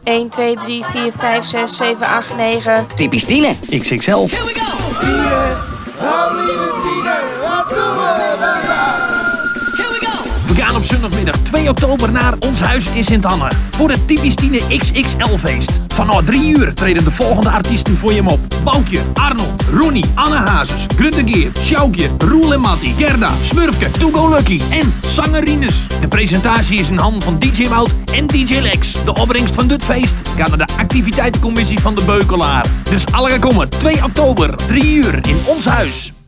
1, 2, 3, 4, 5, 6, 7, 8, 9. Typisch Tine. XXL. Here we go! Tine, oh lieve Tine, wat doen we vandaag? Here we go! We gaan op zondagmiddag 2 oktober naar ons huis in Sint-Anne voor het Typisch Tine XXL feest. Vanaf 3 uur treden de volgende artiesten voor je op. Boukje, Arnold, Ronnie, Anne Hazes, Gruttegeer, Sjoukje, Roel en Matti, Gerda, Smurfke, To Go Lucky en Sangerines. De presentatie is in handen van DJ Wout en DJ Lex. De opbrengst van dit feest gaat naar de activiteitencommissie van de Beukelaar. Dus alle komen 2 oktober, 3 uur in ons huis.